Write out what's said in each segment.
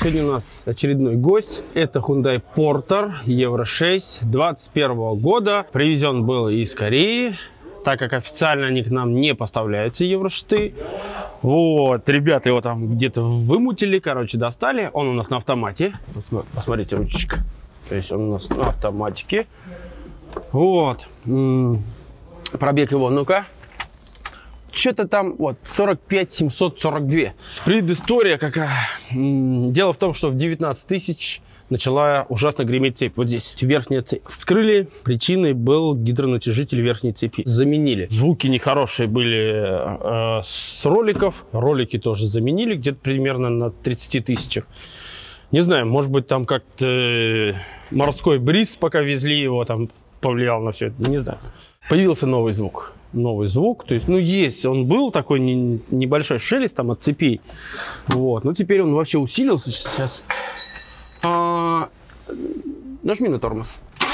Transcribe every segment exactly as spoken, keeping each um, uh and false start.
Сегодня у нас очередной гость. Это Hyundai Porter Евро шесть двадцать первого года. Привезен был из Кореи, так как официально они к нам не поставляются, Евро шесть. Вот, ребята его там где-то вымутили, короче, достали. Он у нас на автомате. Посмотрите, ручечка. То есть он у нас на автоматике. Вот. Пробег его, ну-ка. Что-то там, вот, сорок пять семьсот сорок два. Предыстория какая. Дело в том, что в девятнадцать тысяч начала ужасно греметь цепь. Вот здесь верхняя цепь. Вскрыли, причиной был гидронатяжитель верхней цепи. Заменили. Звуки нехорошие были э, с роликов. Ролики тоже заменили, где-то примерно на тридцати тысячах. Не знаю, может быть, там как-то морской бриз, пока везли его, там повлиял на все это. Не знаю. Появился новый звук. Новый звук, то есть, ну, есть, он был такой не, небольшой шелест там от цепей, вот, но теперь он вообще усилился сейчас. А, нажми на тормоз.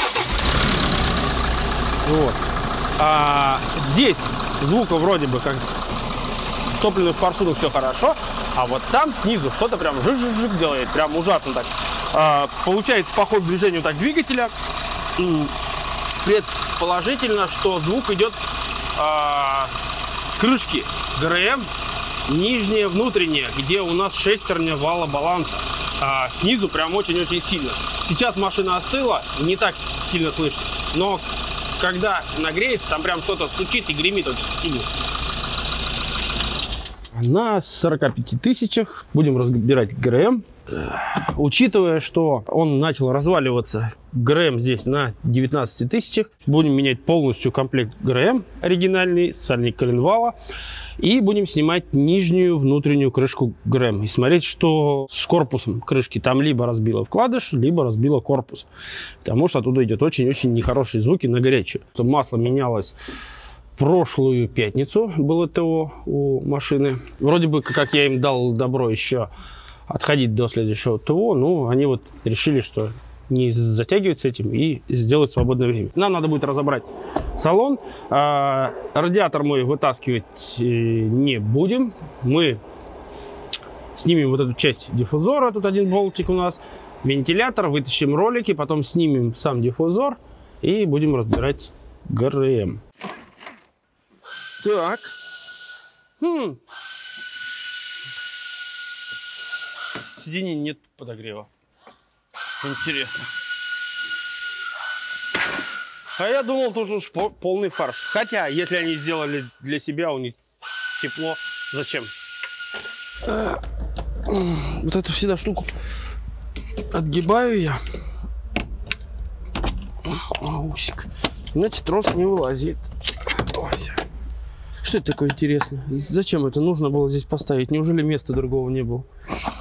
Вот. А, здесь звука вроде бы как с топливных форсунок все хорошо, а вот там снизу что-то прям жик-жик-жик делает, прям ужасно так. А, получается по ходу движения так двигателя. Предположительно, что звук идет с крышки ГРМ, нижняя, внутренняя, где у нас шестерня вала баланса. А снизу прям очень-очень сильно. Сейчас машина остыла, не так сильно слышно, но когда нагреется, там прям что-то стучит и гремит очень сильно. На сорока пяти тысячах будем разбирать ГРМ. Учитывая, что он начал разваливаться, ГРМ здесь на девятнадцати тысячах, будем менять полностью комплект ГРМ оригинальный, сальник коленвала, и будем снимать нижнюю внутреннюю крышку ГРМ и смотреть, что с корпусом крышки. Там либо разбило вкладыш, либо разбило корпус, потому что оттуда идет очень-очень нехорошие звуки на горячую. Масло менялось прошлую пятницу, было ТО у машины. Вроде бы, как я им дал добро еще отходить до следующего ТО, ну, они вот решили, что не затягивать с этим и сделать свободное время. Нам надо будет разобрать салон. А, радиатор мы вытаскивать не будем. Мы снимем вот эту часть диффузора, тут один болтик у нас, вентилятор, вытащим ролики, потом снимем сам диффузор и будем разбирать ГРМ. Так. Хм. Сиденье нет подогрева. Интересно. А я думал, тут уж полный фарш. Хотя, если они сделали для себя, у них тепло, зачем? А, вот эту всегда штуку отгибаю я. Усик. Значит, трос не вылазит. Ось. Что это такое интересное? Зачем это нужно было здесь поставить? Неужели места другого не было?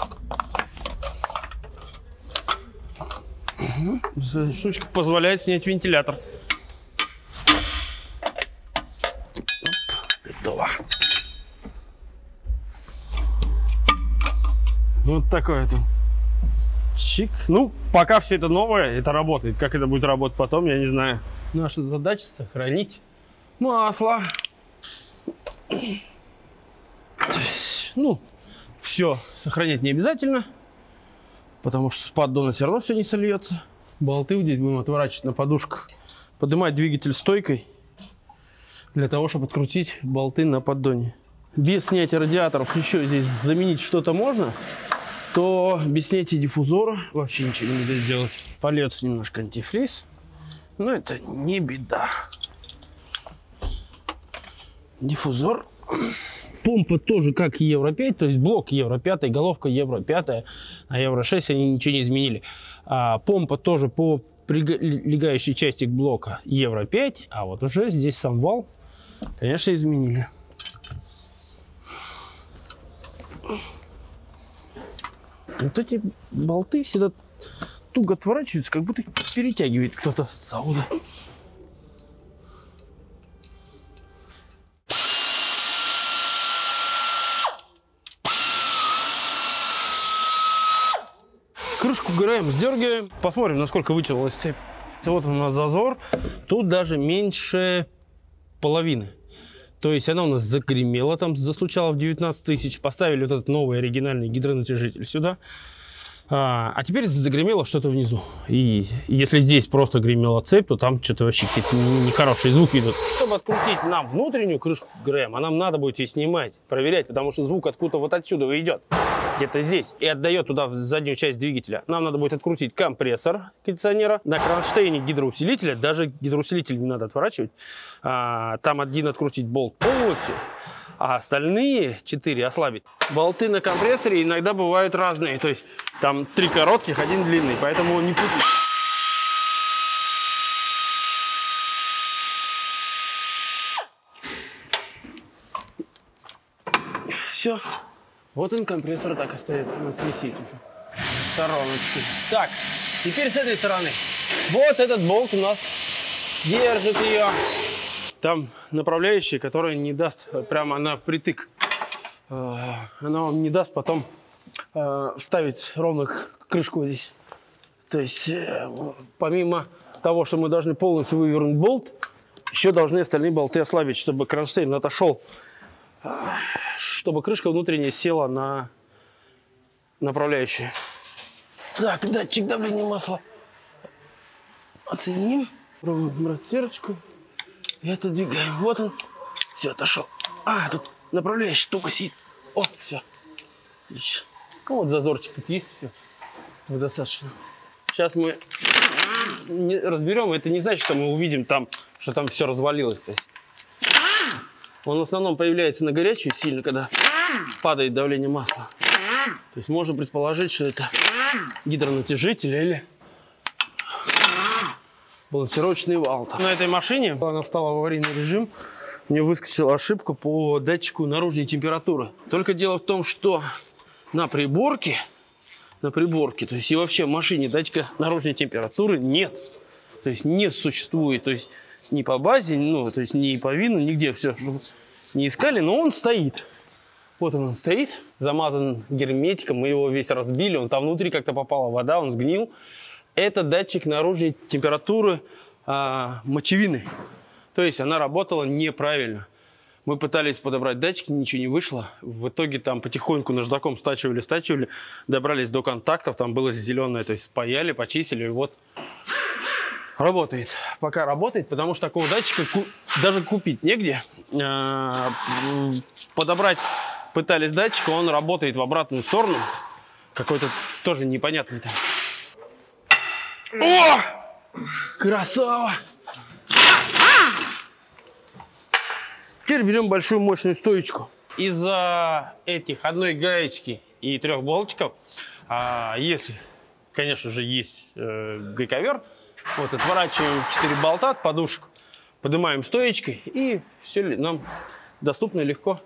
Штучка позволяет снять вентилятор. Готово. Вот такое это. Чик. Ну, пока все это новое, это работает. Как это будет работать потом, я не знаю. Наша задача сохранить масло. Ну, все сохранять не обязательно, потому что с поддона все равно все не сольется. Болты здесь будем отворачивать на подушках. Поднимать двигатель стойкой для того, чтобы открутить болты на поддоне. Без снятия радиаторов еще здесь заменить что-то можно, то без снятия диффузора вообще ничего нельзя сделать. Польется немножко антифриз, но это не беда. Диффузор. Помпа тоже как Евро пять, то есть блок Евро пять, головка Евро пять, а Евро шесть они ничего не изменили. А помпа тоже по прилегающей части к блока Евро пять, а вот уже здесь сам вал, конечно, изменили. Вот эти болты всегда туго отворачиваются, как будто перетягивает кто-то с завода. Крышку ГРМ сдергаем, посмотрим, насколько вытянулась цепь. Вот у нас зазор, тут даже меньше половины. То есть она у нас загремела, там застучала в девятнадцать тысяч. Поставили вот этот новый оригинальный гидронатяжитель сюда. А, а теперь загремело что-то внизу. И если здесь просто гремела цепь, то там что-то вообще какие-то нехорошие звуки идут. Чтобы открутить нам внутреннюю крышку ГРМ, а нам надо будет ее снимать, проверять, потому что звук откуда-то вот отсюда идет, где-то здесь, и отдает туда в заднюю часть двигателя. Нам надо будет открутить компрессор кондиционера. На кронштейне гидроусилителя, даже гидроусилитель не надо отворачивать, а, там один открутить болт полностью, а остальные четыре ослабить. Болты на компрессоре иногда бывают разные. То есть там три коротких, один длинный, поэтому не путать. Все. Вот он, компрессор так остается. Он свисит уже. Стороночки. Так, теперь с этой стороны. Вот этот болт у нас держит ее. Там направляющая, которая не даст прямо на притык. Она вам не даст потом вставить ровно крышку здесь. То есть помимо того, что мы должны полностью вывернуть болт, еще должны остальные болты ослабить, чтобы кронштейн отошел, чтобы крышка внутренняя села на направляющую. Так, датчик давления масла оценим. Пробуем брать стирочку. И отодвигаем. Вот он. Все, отошел. А, тут направляющая штука сидит. О, все. Отлично. Ну вот зазорчик тут есть, все. Этого достаточно. Сейчас мы не разберем. Это не значит, что мы увидим там, что там все развалилось. То есть он в основном появляется на горячую сильно, когда падает давление масла. То есть можно предположить, что это гидронатяжитель или балансировочный вал. На этой машине она встала в аварийный режим. У нее выскочила ошибка по датчику наружной температуры. Только дело в том, что на приборке, на приборке, то есть и вообще в машине датчика наружной температуры нет. То есть не существует. То есть ни по базе, ну, то есть ни по вину, нигде все не искали, но он стоит. Вот он, он стоит, замазан герметиком, мы его весь разбили, он там внутри как-то попала вода, он сгнил. Это датчик наружной температуры а, мочевины. То есть она работала неправильно. Мы пытались подобрать датчик, ничего не вышло. В итоге там потихоньку наждаком стачивали, стачивали, добрались до контактов, там было зеленое, то есть спаяли, почистили, и вот работает. Пока работает, потому что такого датчика ку даже купить негде. А, подобрать пытались датчик, он работает в обратную сторону. Какой-то тоже непонятный там. О! Красава! Теперь берем большую мощную стоечку. Из-за этих одной гаечки и трех болтиков, а если, конечно же, есть э, гайковер, вот отворачиваем четыре болта от подушек, поднимаем стоечкой, и все нам доступно и легко.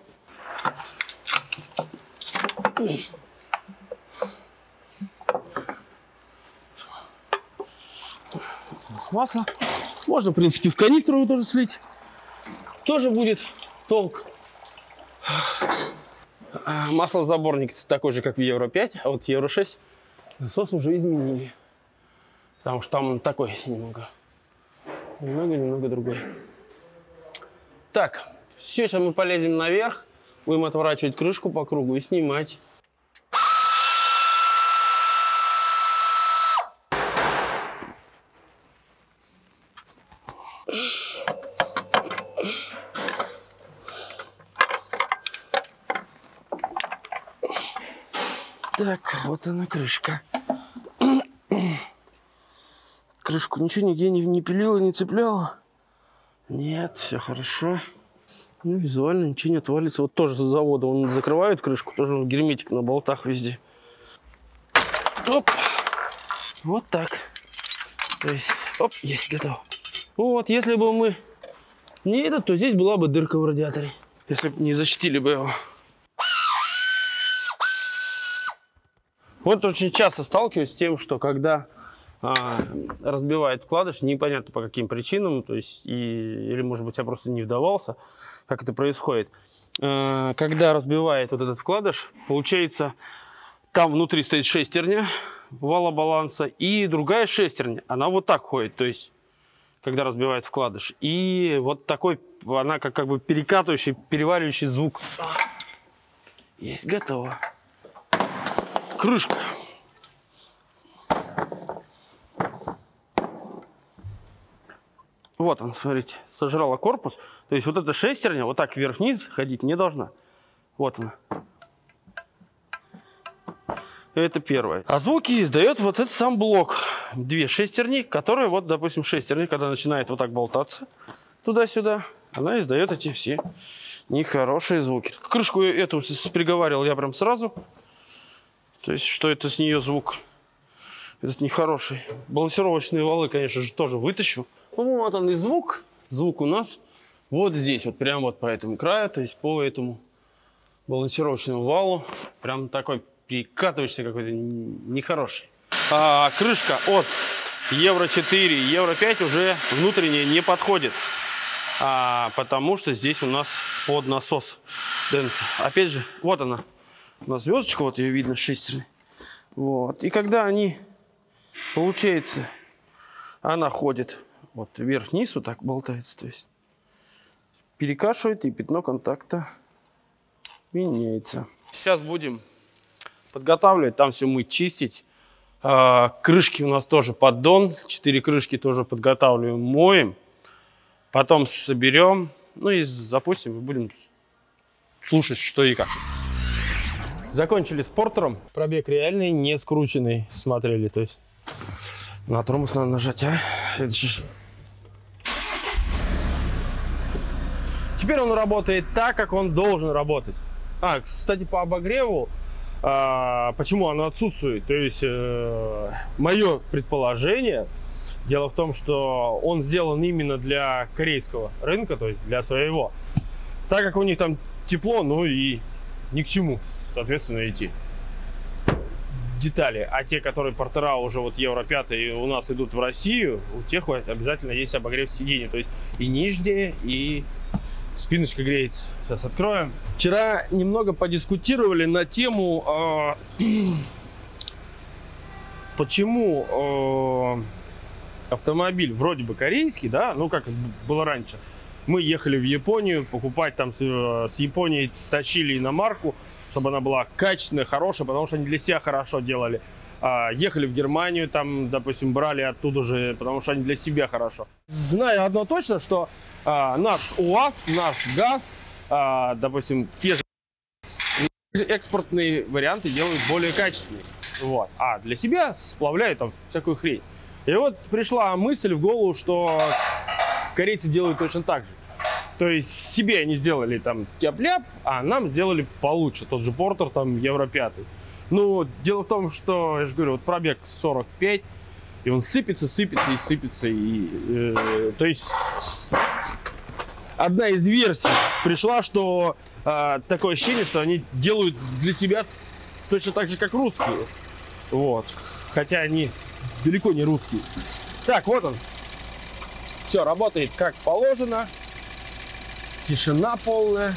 Масло. Можно, в принципе, в канистру его тоже слить. Тоже будет толк. Маслозаборник такой же, как в Евро пять, а вот Евро шесть насос уже изменили. Потому что там такой немного. Немного-немного другой. Так, сейчас мы полезем наверх. Будем отворачивать крышку по кругу и снимать. Так, вот она крышка. Крышку ничего нигде не, не пилила, не цепляла. Нет, все хорошо. Ну, визуально ничего не отвалится. Вот тоже с завода он закрывает крышку, тоже герметик на болтах везде. Оп. Вот так. То есть, оп, есть, готово. Вот, если бы мы не этот, то здесь была бы дырка в радиаторе. Если бы не защитили бы его. Вот очень часто сталкиваюсь с тем, что когда а, разбивает вкладыш, непонятно по каким причинам, то есть, и, или, может быть, я просто не вдавался, как это происходит. А, когда разбивает вот этот вкладыш, получается, там внутри стоит шестерня вала баланса, и другая шестерня, она вот так ходит, то есть, когда разбивает вкладыш. И вот такой, она как, как бы перекатывающий, переваривающий звук. Есть, готово. Крышка. Вот он, смотрите, сожрала корпус. То есть вот эта шестерня вот так вверх-вниз ходить не должна. Вот она. Это первое. А звуки издает вот этот сам блок. Две шестерни, которые, вот, допустим, шестерни, когда начинает вот так болтаться туда-сюда, она издает эти все нехорошие звуки. Крышку эту приговаривал я прям сразу. То есть, что это с нее звук. Этот нехороший. Балансировочные валы, конечно же, тоже вытащу. Вот он и звук. Звук у нас вот здесь, вот прям вот по этому краю, то есть по этому балансировочному валу. Прям такой перекатывающийся какой-то нехороший. А крышка от евро четыре, евро пять уже внутренняя не подходит. А, потому что здесь у нас под насос Денса. Опять же, вот она. У нас звездочка, вот ее видно, шестерня. Вот. И когда они, получается, она ходит вот вверх-вниз, вот так болтается, то есть перекашивает, и пятно контакта меняется. Сейчас будем подготавливать, там все мыть, чистить. А, крышки у нас тоже поддон. Четыре крышки тоже подготавливаем, моем. Потом соберем, ну и запустим, и будем слушать, что и как. Закончили с портером. Пробег реальный, не скрученный. Смотрели, то есть на тормоз надо нажать, а? Это же... Теперь он работает так, как он должен работать. А, кстати, по обогреву, а, почему оно отсутствует? То есть, э, мое предположение, дело в том, что он сделан именно для корейского рынка, то есть для своего. Так как у них там тепло, ну и ни к чему, соответственно, идти. Детали, а те, которые портера уже вот евро пять у нас идут в Россию, у тех обязательно есть обогрев сидений, то есть и нижние, и спиночка греется. Сейчас откроем. Вчера немного подискутировали на тему, э, почему э, автомобиль вроде бы корейский, да, ну как было раньше. Мы ехали в Японию, покупать там с, с Японии, тащили иномарку, чтобы она была качественная, хорошая, потому что они для себя хорошо делали. А, ехали в Германию, там, допустим, брали оттуда же, потому что они для себя хорошо. Знаю одно точно, что а, наш УАЗ, наш ГАЗ, а, допустим, те же экспортные варианты делают более качественные. Вот. А для себя сплавляют там всякую хрень. И вот пришла мысль в голову, что корейцы делают точно так же. То есть себе они сделали там тяп-ляп, а нам сделали получше. Тот же портер там евро пять. Ну, дело в том, что, я же говорю, вот пробег сорок пять, и он сыпется, сыпется и сыпется. И, э, то есть одна из версий пришла, что э, такое ощущение, что они делают для себя точно так же, как русские. Вот. Хотя они далеко не русские. Так, вот он. Все работает как положено. Тишина полная.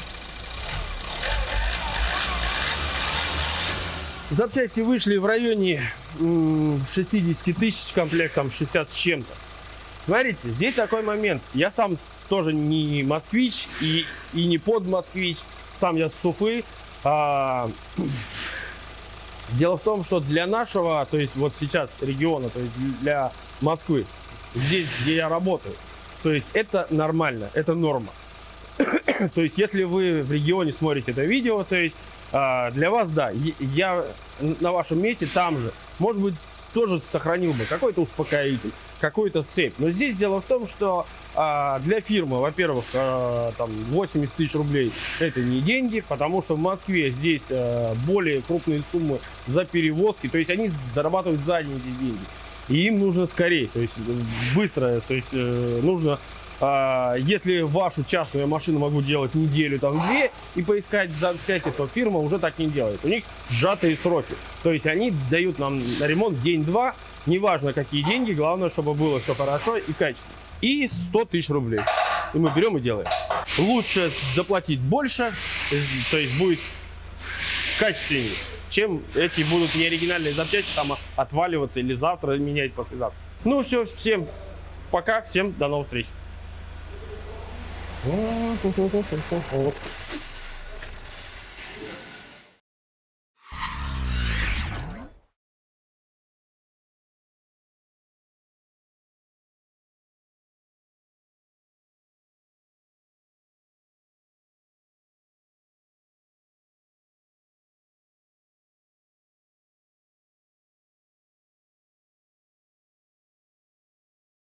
Запчасти вышли в районе шестидесяти тысяч комплектом, шестьдесят с чем-то. Смотрите, здесь такой момент. Я сам тоже не москвич и, и не под москвич. Сам я с Уфы. А, дело в том, что для нашего, то есть вот сейчас региона, то есть для Москвы, здесь, где я работаю, то есть это нормально, это норма. То есть если вы в регионе смотрите это видео, то есть для вас, да, я на вашем месте там же, может быть, тоже сохранил бы какой-то успокоитель, какую-то цепь. Но здесь дело в том, что для фирмы, во-первых, там восемьдесят тысяч рублей это не деньги, потому что в Москве здесь более крупные суммы за перевозки, то есть они зарабатывают за эти деньги. И им нужно скорее, то есть быстро, то есть нужно... Если вашу частную машину могу делать неделю, там две, и поискать запчасти, то фирма уже так не делает. У них сжатые сроки. То есть они дают нам на ремонт день-два, неважно какие деньги, главное, чтобы было все хорошо и качественно. И сто тысяч рублей. И мы берем и делаем. Лучше заплатить больше, то есть будет качественнее, чем эти будут неоригинальные запчасти там отваливаться или завтра менять, послезавтра. Ну все, всем пока, всем до новых встреч. Вот.